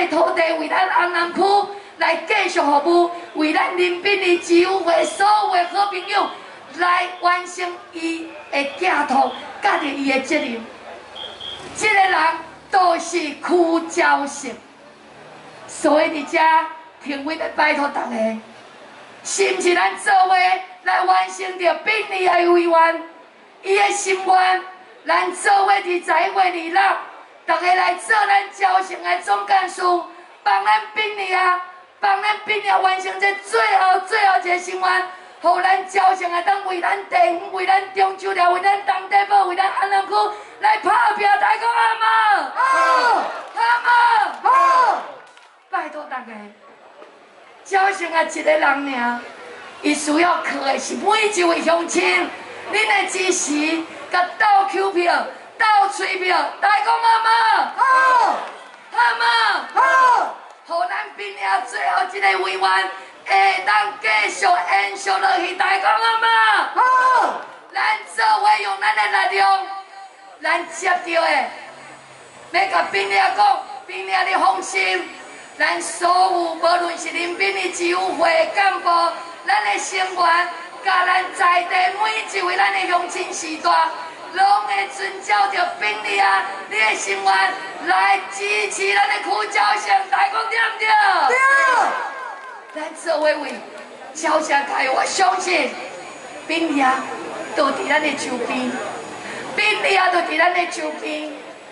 的土地为咱安南区来继续服务，为咱林滨的自由会所有的好朋友来完成伊的寄托，甲着伊的责任。这个人都是区教授，所以伫遮评委要拜托大家，是毋是咱做伙来完成着秉利的委员伊的心愿？咱做伙伫11月26，大家来做咱招生的总干事，帮咱秉利完成这最后一个心愿，互咱招生会当为咱地方、为咱中州寮、为咱东地堡、为咱安南区来拍拼，大家讲好无？好，好无？好，拜托大家，招生啊一个人尔，伊需要靠的是每一位乡亲，恁的支持，甲斗扣票、斗催票，大家讲好无？好，好无？好，互咱秉利最后一个委员会当继续延续落去，大家讲好无？好，咱做伙用咱的力量，咱接着的，要甲秉利讲，秉利你放心，咱所有无论是林滨的自由会干部，咱的成员，甲咱在地每一位咱的乡亲时代，拢会遵照着秉利你的心愿来支持咱的区招生，大家讲对不对？对。咱做伙为招生加油，我相信秉利都伫咱的周边，秉利都伫咱的周边。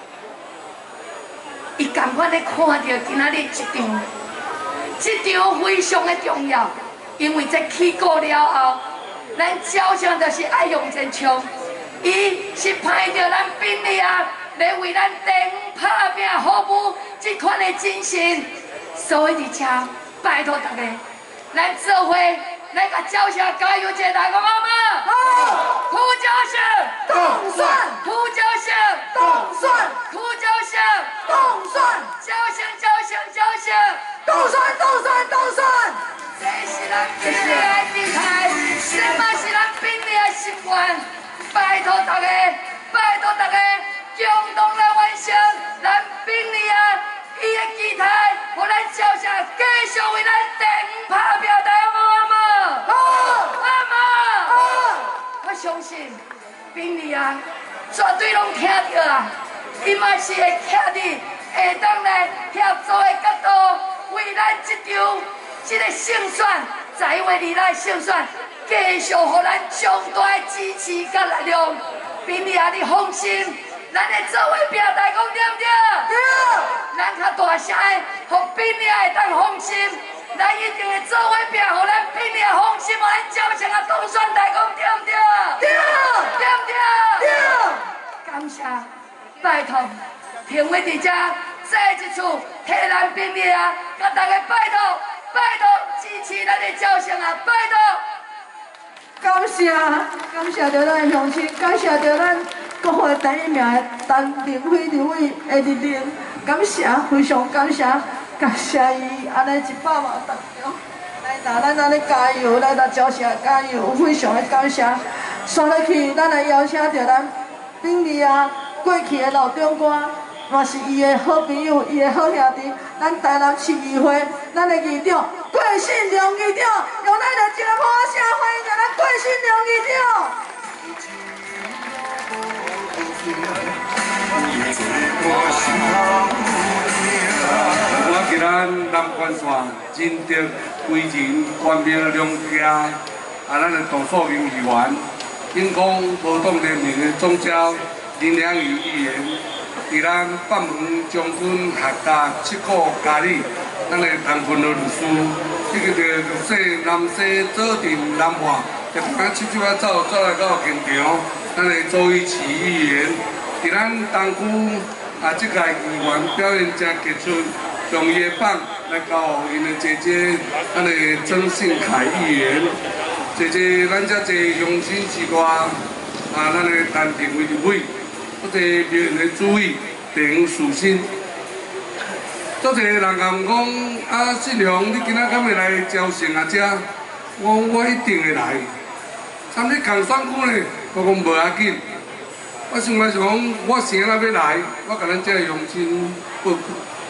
伊同款咧看到今仔日这场非常的重要，因为这起过了后，咱招生就是爱用真枪，伊是派着咱秉利要为咱地方拍拼服务这款的精神，所以伫遮拜托大家，咱做伙来甲招生加油一下，大家讲好无？好，区招生动算，区招生动算，区招生动算，招生动算，这是咱秉利的比赛，这嘛是咱秉利的心愿，拜托大家共同来完成咱秉利伊的期待，互咱招生继续为咱地方拍拼，大家好无？好，我相信秉利绝对拢听到啊，伊嘛是会徛伫下当来协助的角度，为咱这个胜选，11月26胜选，继续互咱强大的支持甲力量。秉利你放心。咱会做伙拼，大家讲对不对？对。咱较大声的，互秉利会当放心。咱一定会做伙拼，互咱秉利放心，互咱招生当选，大家讲对不对？对。对不对？对。感谢，拜托，评委伫遮再一次替咱秉利甲大家拜托支持咱的招生拜托。 感谢着咱的乡亲，感谢着咱。国会第1名的陈凌辉刘伟的力量，感谢，非常感谢伊安尼100万当中来拿咱安尼加油，来拿招生加油，非常的感谢。刷落去，咱来邀请着咱秉利过去的老长官，嘛是伊的好朋友，伊的好兄弟，咱台南市议会咱的议长郭信良议长，用咱的一个好声欢迎咱郭信良议长。 我给咱南关线真得规人官庙两家，咱的杜素明议员，因公无党联盟的总召林良宇议员，伫咱北门将军学大7股嘉里，咱的唐坤律师，以及着绿色南西左镇南华，就咱七走来到现场，咱的周一奇议员。伫咱东区这届议员表现真杰出，将伊的棒来交因的姐姐，咱的曾信凯议员，姐姐咱遮济乡亲之外，咱的陈定伟立委，多济表现的主委，地方士绅，多济人甲讲信良，你今仔敢会来招生遮？我一定会来。参你共选区呢，我讲无要紧。我想讲，我生了要来，我甲咱遮乡亲报告。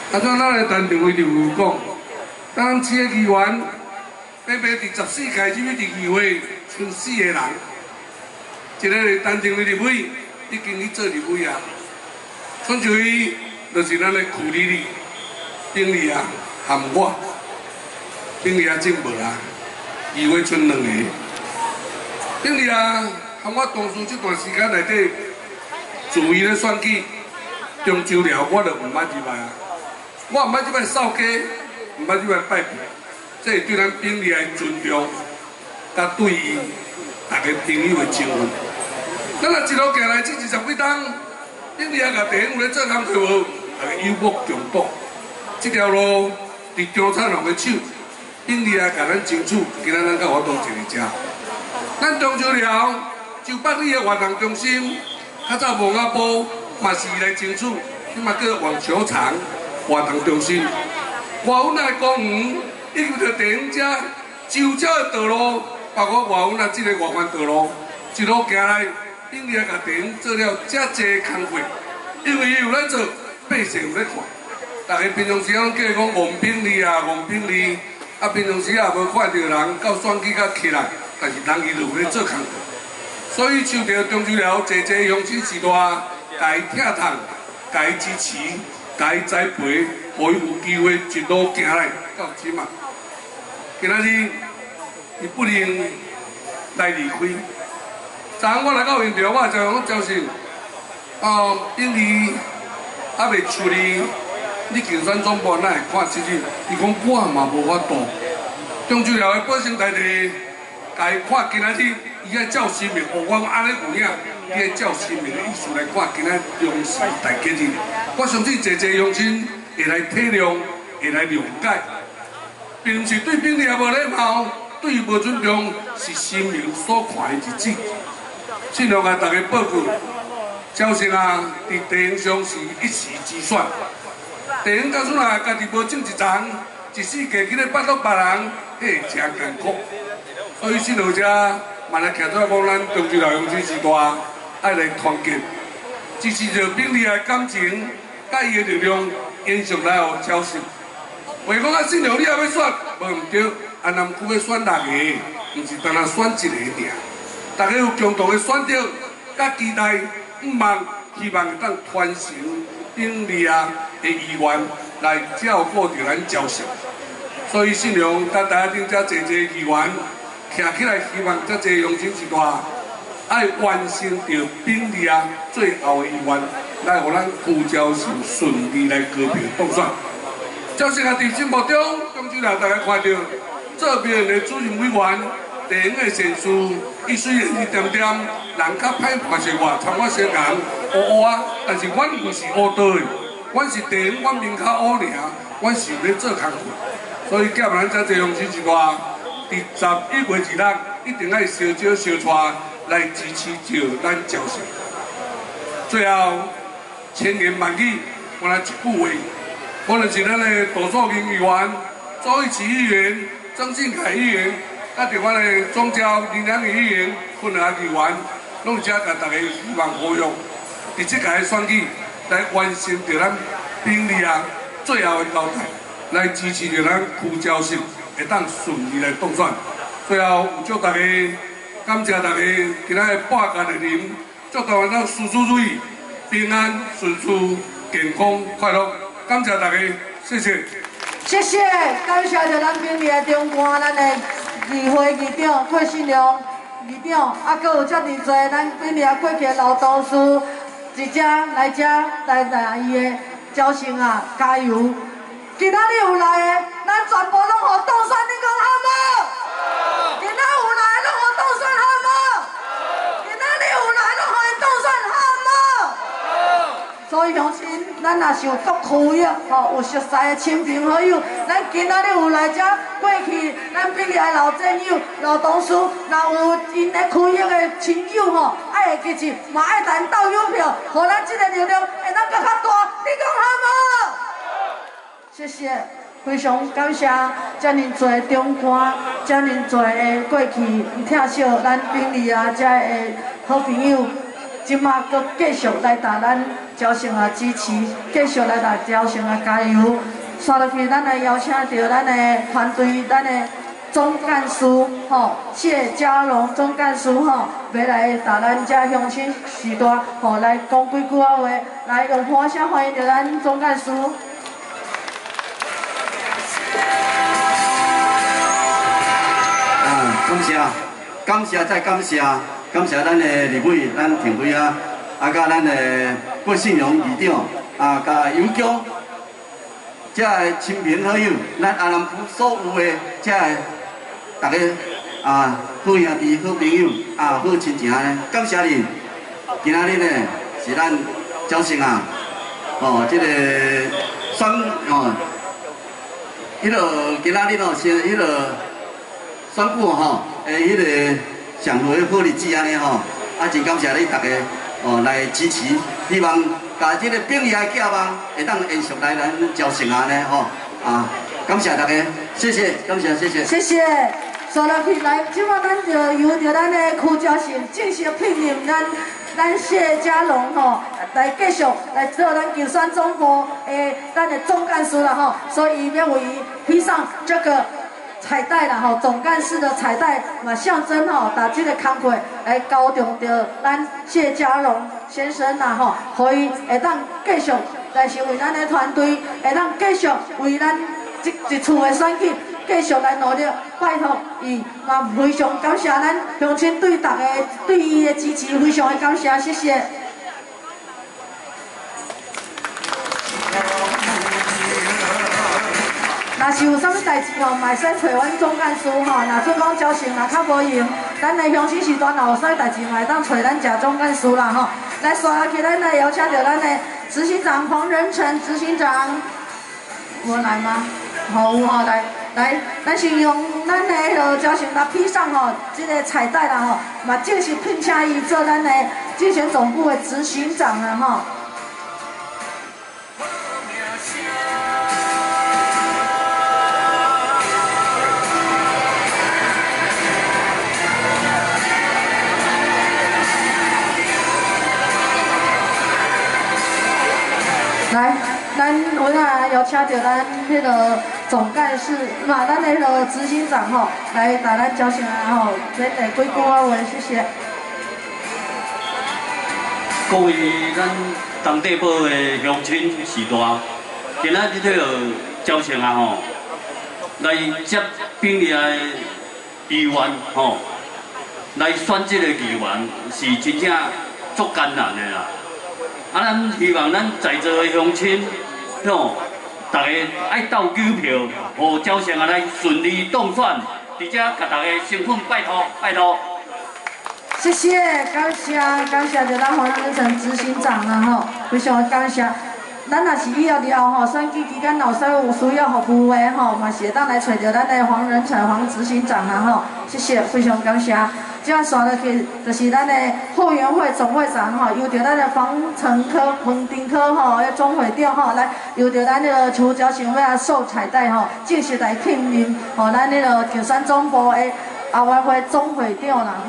啊，像咱的陈定辉就有讲，咱市的议员，白白伫14届入去伫议会，剩4个人，一个是陈定辉立委，已经去做立委啊，剩就伊就是咱的区里里、丁里啊，含我，丁里啊真无啊，议会剩2个，丁里啊含我当初这段时间内底，自伊咧选举中秋了，我就毋捌入来啊。 我毋捌即摆扫街，毋捌即摆拜票，这是对咱秉利的尊重，甲对伊大家朋友的情分。咱若一路行来，这20几冬，秉利啊，甲地方有咧做工课无，大家有目共睹。这条路伫中产人的手，秉利啊，甲咱争取，今仔咱甲我当一个遮。咱中秋了，就北里的活动中心，较早无阿埔嘛是来争取，即嘛叫网球场。 活动中心，外阮的公园，以及着地方遮周遭的道路，包括外阮啊这个外环道路，一路行来，秉利啊甲地方做了遮济工作，因为伊有咧做，百姓有咧看。大家平常时拢叫伊讲王秉利啊，王秉利，啊平常时也无看到人到选举甲起来，但是人伊就有咧做工作。所以受到中秋了，济乡亲时代，甲伊疼痛，甲伊支持。 甲伊栽培，互伊有机会一路行来到即嘛。今仔日伊不能来离开。昨昏我来到现场，我就讲招信，秉利还未处理，你竞选总部哪会看即日？伊讲我嘛无法度。中秋了的百姓大地，甲伊看今仔日，伊爱照新闻，我安尼有影。 伊个照新闻的意思来看，今仔中时大节日，我相信济乡亲会来体谅，会来谅解，并毋是对秉利也无礼貌，对伊无尊重，是新闻所看的日子。尽量甲大家报告，招生啊，伫地方上是一时之选，地方到厝啊，家己无种一丛，一世纪去咧巴肚别人，迄会真艰苦。所以信徒者，嘛来徛出来讲，咱中秋乡亲时代。 爱来团结，支持着秉利的感情，甲伊的力量，延续来互招生。话讲啊，信徒你也要选，无毋对，安南区要选6个，毋是单单选1个尔。大家有共同的选择，甲期待，希望会当传承秉利啊的意愿，来照顾着咱招生。所以信仰甲大家顶遮济议员，徛起来，希望遮济乡亲时代。 爱完成着秉利啊最后的意愿，来互咱区招生顺利来高票当选。招生啊，伫节目中，中秋了大家看到，做表的主任委员、地方的善事，伊虽然是点点人较歹看生活，参我相共乌乌啊，但是阮毋是乌道的，阮是地方，阮面较乌尔，阮是有咧做工课，所以叫咱遮济乡亲一代，伫11月2日一定爱烧酒烧菜。 来支持着咱招生。最后，千言万语，我来一句话，我就是咱的杜素明议员、周一奇议员、曾庆凯议员，甲着阮的庄交林良宇议员、昆华议员，拢遮甲大家希望呼吁，伫即届选举来完成着咱秉利啊最后的交代，来支持着咱区招生会当顺利来当选。最后，祝大家。 感谢大家今仔日8天的啉，祝台湾咱事事如意，平安顺遂，健康快乐。感谢大家，谢谢。 谢谢，感谢着咱秉利的中官，咱的议会议长霍信良议长，啊，阁有遮尔多咱秉利过去的老同事，一只来伊的招生啊，加油！今仔日有来的，咱全部拢互当选，你讲好无？今仔有来。 所以乡亲，咱若是有各区域吼有熟悉的亲朋好友，咱今仔日有来遮过去，咱秉利的老战友、老同事，若有因的区域的亲友吼，爱会支持，嘛爱咱斗邮票，互咱这个力量会当更较大，你讲好无？谢谢，非常感谢遮尔多中官，遮尔多的过去疼惜咱秉利啊遮的好朋友。 即马阁继续来打咱招生啊支持，继续来打招生啊加油。刷落去，咱来邀请到咱的团队，咱的总干事谢家荣总干事要来打咱遮乡亲时代来讲几句话，来用欢声欢迎着咱总干事。 感谢再感谢，感谢咱的立委、咱庭委啊，甲咱的郭信荣议长甲尤江。 这亲朋好友，咱阿南埔所有的这大家好兄弟、好朋友好亲情呢，感谢恁。今仔日呢是咱招生这个选今仔日是选举个上好的好日子安尼真感谢你大家来支持，希望。 把这个秉义的寄望会当延续来咱招生安尼感谢大家，谢谢，感谢，谢谢。 谢谢，刷落去来，即马咱就由着咱的区招生正式聘任咱谢家荣来继续来做咱竞选总部咱的总干事啦所以要为伊披上这个。 彩带啦总干事的彩带嘛，象征把这个工作来高重着咱谢家荣先生啦可以会当继续来成为咱的团队，会当继续为咱一次的选举继续来努力，拜托伊嘛非常感谢咱乡亲对大家对伊的支持，非常的感谢，谢谢。 若是有啥物代志嘛会使找阮总干事若做讲招生较无用，咱的乡亲时段有啥物代志嘛会当找咱遮总干事啦来刷下去，咱来邀请到咱的执行长黄仁成执行长，有来吗？有来，咱先用咱的招生来披上这个彩带啦嘛正式聘请伊做咱的竞选总部的执行长啦来，咱我邀请到咱迄个总干事嘛，咱迄个执行长来打咱招生讲几句话，谢谢。 各位咱东地堡的乡亲时代，今仔日这个招生来接秉义的议员来选这个议员是真正足艰难的啦。 咱希望咱在座的乡亲，大家爱斗九票，互招生来顺利当选，而且甲大家身份拜托，拜托。 谢谢，感谢着咱黄仁成执行长啦非常感谢。咱若是以后选举期间有啥有需要服务的嘛是会当来找着咱的黄仁成黄执行长啦谢谢，非常感谢。 这样刷落去，就是咱的后援会总会长由着咱的房城科、门丁科总会长来由着咱个区招生会授彩带正式来聘任咱那个竞选总部的后援会总会长啦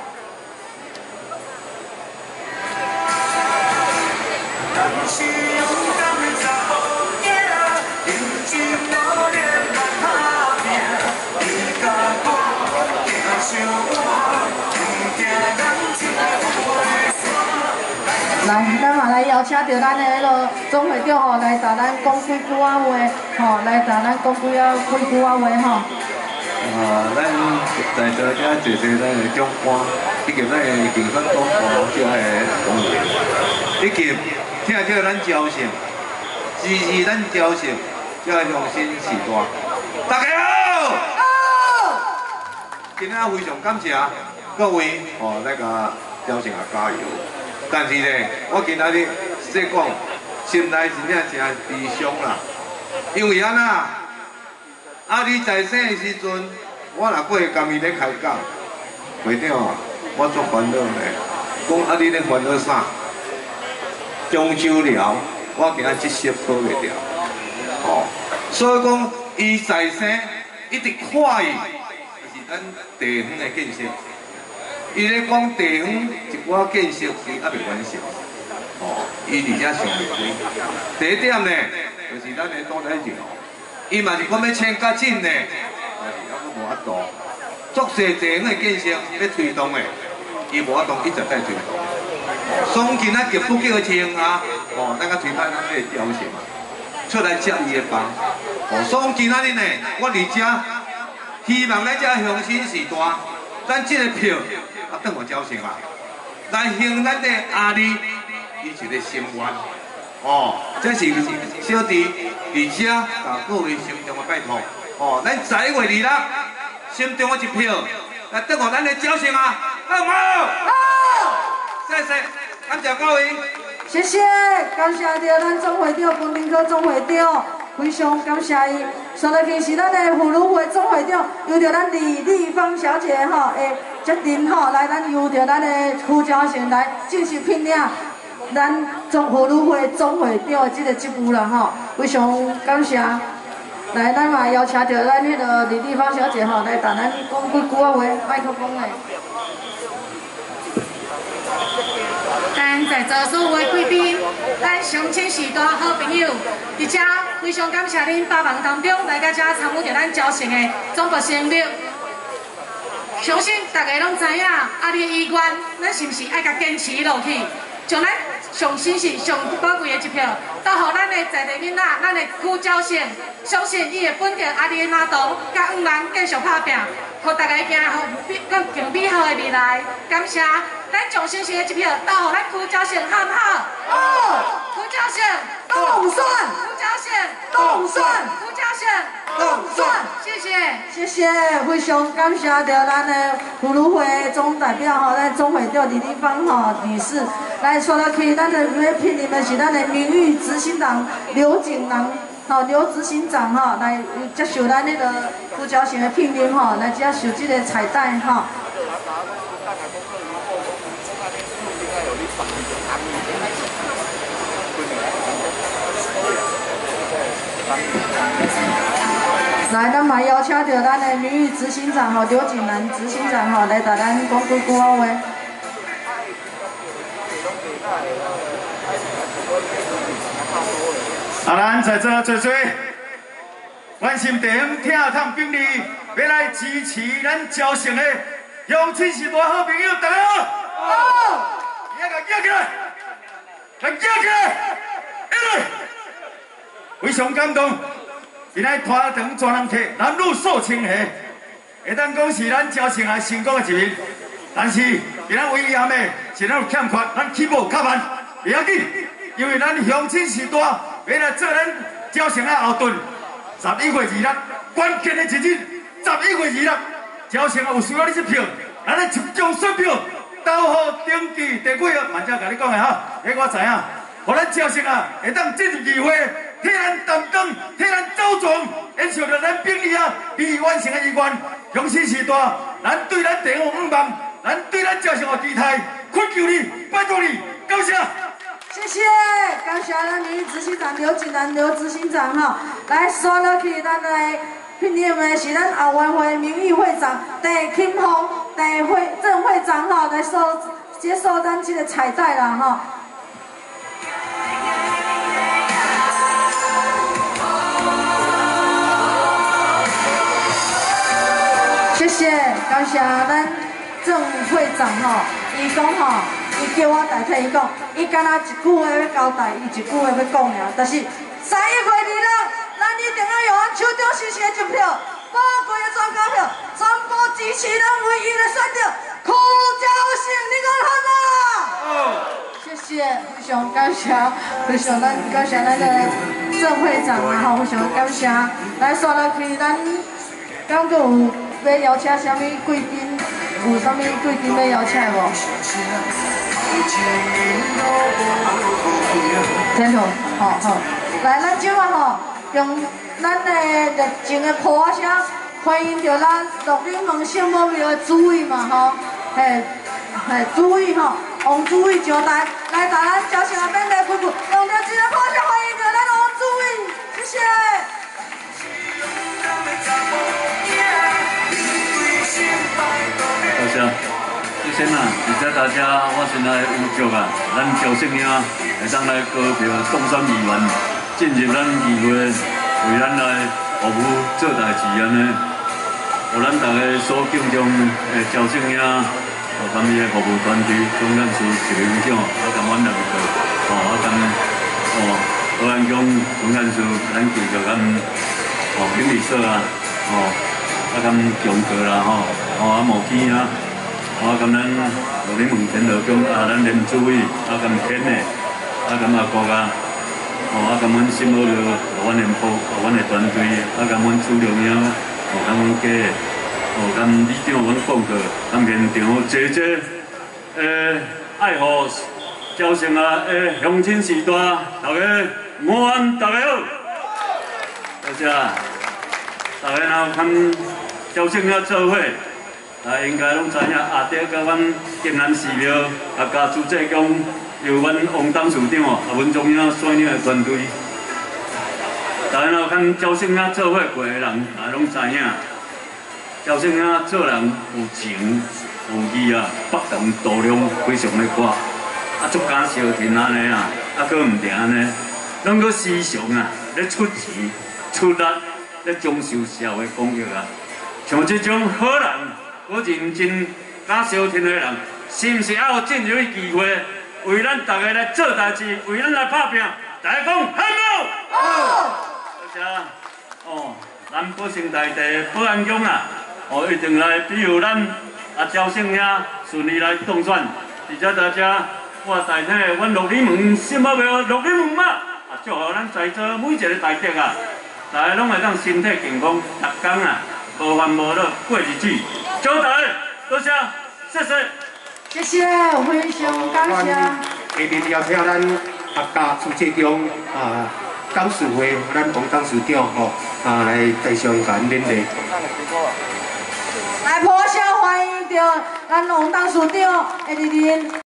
来，咱嘛来邀请到咱的迄个总会长来甲咱讲几句话来甲咱讲几句话咱在座遮坐坐咱的长官，以及咱的竞选总部遮的同仁，以及听着咱招生，支持咱招生，遮的乡亲时代，大家好！好！今仔非常感谢各位来甲招生加油。 但是呢，我今仔日说讲，心内真正真悲伤啦。因为安那，你在生的时阵，我若过去甘伊咧开讲，会长啊，我足烦恼的。讲你咧烦恼啥？中秋了，我今仔这些讨袂掉。所以讲，伊在生一直看伊，就是咱地方的建设。 伊咧讲地方一寡建设伊还未完成，哦，伊而且上袂开。第一点呢，就是咱的都在桥，伊嘛是讲要迁较紧呢，但是还佫无法度。足侪地方的建设要推动的，伊无法度一直在推动。所以今仔急不叫停啊，哦，咱甲推派咱这个交情啊，出来接伊的棒。哦，所以今仔日呢，我伫遮希望咱遮乡亲时代，咱这个票啊，转互交情啊，来行咱的阿里伊一个心愿。哦，这是小弟伫遮甲各位心中的拜托。哦，咱11月2日心中的一票，来转互咱的交情啊，好唔好？好。谢谢，感谢各位。 谢谢，感谢着咱总会长彭林科总会长，非常感谢伊。上来去是咱的妇女会总会长，由着咱李丽芳小姐吼的决定吼，来咱由着咱的胡椒贤来正式聘领咱妇女会总会长的这个职务啦吼，非常感谢。来，咱嘛邀请着咱迄个李丽芳小姐吼来同咱讲几句话，麦克风诶。 咱在座所有的贵宾，咱乡亲时代好朋友，伫遮非常感谢恁百忙当中来到遮参与着咱招生的总部成立。相信大家拢知影，啊，你的意愿，咱是毋是爱甲坚持落去，将咱上新是上宝贵的一票，到互咱的在地囡仔，咱的旧招生，相信伊会本着啊你的马头，甲五万继续拍拼，互大家行更美好的未来。感谢。咱上新的一票，到互咱旧招生好唔好？好。旧招生动算， 旧招生动算， 旧招生动算。谢谢， 谢谢，非常感谢着咱的妇女会总代表吼，咱总会长李丽芳吼女士来说落去，咱的要聘任的是咱的名誉执行长刘景郎。吼，刘执行长吼来接受咱那个副招生的聘任吼，来接受这个彩带吼。来，咱嘛邀请到咱的名誉执行长吼刘景兰执行长吼来甲咱讲几句话。 咱在座做做，关心地方听探兵力，要来支持咱招生的乡亲时代好朋友，大家好。好。也甲叫起来，来叫起来，起来！非常感动，今仔拖长全人体，男女数清下，会当讲是咱招生的成功的一面。但是今仔遗憾的是咱有欠缺，咱起步较慢，袂要紧，因为咱乡亲时代。要来做咱招生的后盾，11月2日关键的一日，11月2日招生有需要你这票，咱来集中选票，到户登记第几号？慢才甲你讲的哈，我知影，互咱招生啊会当进入议会，替咱担纲，替咱走状，延续着咱兵力啊未完成的意愿。乡亲时代，咱对咱地方5万，咱对咱招生的期待，恳求你，拜托你，感谢。 谢谢，感谢咱名誉执行长刘景兰刘执行长哈，来刷落去，咱来聘任的是咱后援会名誉会长戴庆峰、戴郑会长哈，来接受咱这个彩带啦哈。谢谢，感谢咱郑会长哈，伊讲哈。伊叫我代替伊讲，伊敢若一句话要交代，伊一句话要讲尔。但是11月2日，咱一定要用咱手中新鲜一票，宝贵的选票票，全部支持咱唯一的选择，柯昭胜，你讲好吗？谢谢，非常感谢，非常感谢咱的郑会长啊，吼，非常感谢。来，刷落去，咱敢阁有要邀请啥物贵宾？有啥物贵宾要邀请无？天头，好，来，咱今晚吼用咱的热情的呼声，欢迎着咱乐龄门圣母庙的主委嘛吼，主委吼，王主委上台，来把咱招生的免礼鼓鼓，用热情的呼声欢迎着咱王主委，谢谢。 好，谢谢谢大家，我先来有祝啊，咱赵姓兄会当来高票当选议员，进入咱议会，为咱来服务做代志安尼。互咱大家所敬重的赵姓兄，含伊的服务团队，总干事徐明长，甘阮两个，保安局总干事咱继续甘经理所啊，甘强哥啦毛基啊，甘咱罗林门田路中咱连主委甘天的，甘阿国啊，甘阮新澳路阮连部阮的团队，甘阮主任兄，甘阮家。甘李长阮讲过，甘现场坐爱护赵姓啊的乡亲时代，大家午安，大家好，多谢。大家若堪赵姓啊做伙，应该拢知影下底甲阮金南寺庙甲主席讲，由阮王董事长阮中央选领的团队，大家若堪赵姓啊做伙过的人，拢知影。赵姓啊，做人有情有义啊，北同度量非常的宽，足敢消停安尼啊，佫毋定安尼，拢佫时常啊，咧出钱出力，咧将受社会公益啊。像这种好人，我认真敢消停的人，是毋是还有进入机会，为咱大家来做代志，为咱来打拼？大家讲好无？好。多谢咱保生大地保安局啊。一定来庇佑咱赵姓兄顺利来当选，而且大家我代替阮六里门新目标六里门嘛，祝福咱在座每一个大德啊，大家拢会当身体健康，逐工啊无烦无恼过日子。祝大家多谢，谢谢。 谢谢，非常感谢。 下面邀请咱客家主席长董事会咱王董事长来继续甲恁勉励。 来，破晓欢迎到咱王董事长的莅临。